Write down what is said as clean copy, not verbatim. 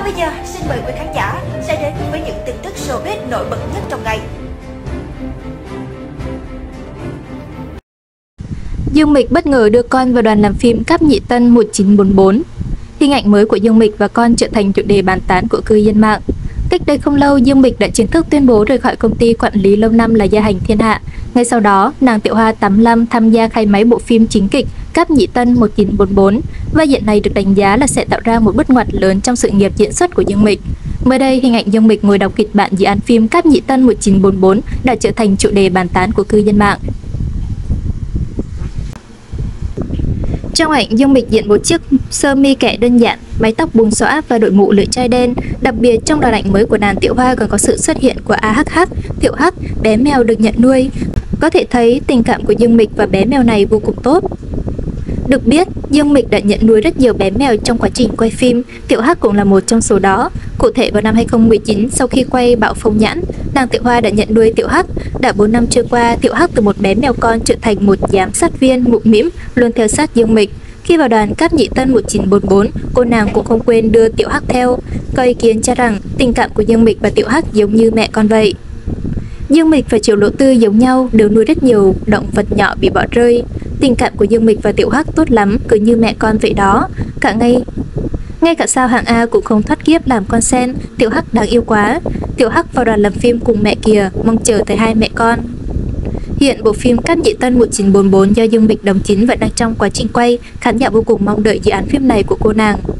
bây giờ, xin mời quý khán giả sẽ đến với những tin tức showbiz nổi bật nhất trong ngày. Dương Mịch bất ngờ đưa con vào đoàn làm phim Cáp Nhĩ Tân 1944. Hình ảnh mới của Dương Mịch và con trở thành chủ đề bàn tán của cư dân mạng. Cách đây không lâu, Dương Mịch đã chính thức tuyên bố rời khỏi công ty quản lý lâu năm là Gia Hành Thiên Hạ. Ngay sau đó, nàng Tiểu Hoa 85 tham gia khai máy bộ phim chính kịch Cáp Nhĩ Tân 1944. Vai diễn này được đánh giá là sẽ tạo ra một bước ngoặt lớn trong sự nghiệp diễn xuất của Dương Mịch. Mới đây, hình ảnh Dương Mịch ngồi đọc kịch bản dự án phim Cáp Nhĩ Tân 1944 đã trở thành chủ đề bàn tán của cư dân mạng. Trong ảnh, Dương Mịch diện một chiếc sơ mi kẻ đơn giản, mái tóc buông xõa và đội mũ lưỡi chai đen. Đặc biệt trong đoạn ảnh mới của nàng Tiểu Hoa còn có sự xuất hiện của AHH, Tiểu Hắc, bé mèo được nhận nuôi. Có thể thấy tình cảm của Dương Mịch và bé mèo này vô cùng tốt. Được biết, Dương Mịch đã nhận nuôi rất nhiều bé mèo trong quá trình quay phim, Tiểu Hắc cũng là một trong số đó. Cụ thể vào năm 2019, sau khi quay Bão Phong Nhãn, nàng Tiểu Hoa đã nhận nuôi Tiểu Hắc. Đã 4 năm trôi qua, Tiểu Hắc từ một bé mèo con trở thành một giám sát viên mũm mĩm, luôn theo sát Dương Mịch. Khi vào đoàn Cáp Nhĩ Tân 1944, cô nàng cũng không quên đưa Tiểu Hắc theo. Có ý kiến cho rằng tình cảm của Dương Mịch và Tiểu Hắc giống như mẹ con vậy. Dương Mịch và Triệu Lộ Tư giống nhau, đều nuôi rất nhiều động vật nhỏ bị bỏ rơi. Tình cảm của Dương Mịch và Tiểu Hắc tốt lắm, cứ như mẹ con vậy đó. Ngay cả sao hạng A cũng không thoát kiếp làm con sen. Tiểu Hắc đáng yêu quá. Tiểu Hắc vào đoàn làm phim cùng mẹ kìa, mong chờ thấy hai mẹ con. Hiện bộ phim Cáp Nhĩ Tân 1944 do Dương Mịch đóng chính vẫn đang trong quá trình quay. Khán giả vô cùng mong đợi dự án phim này của cô nàng.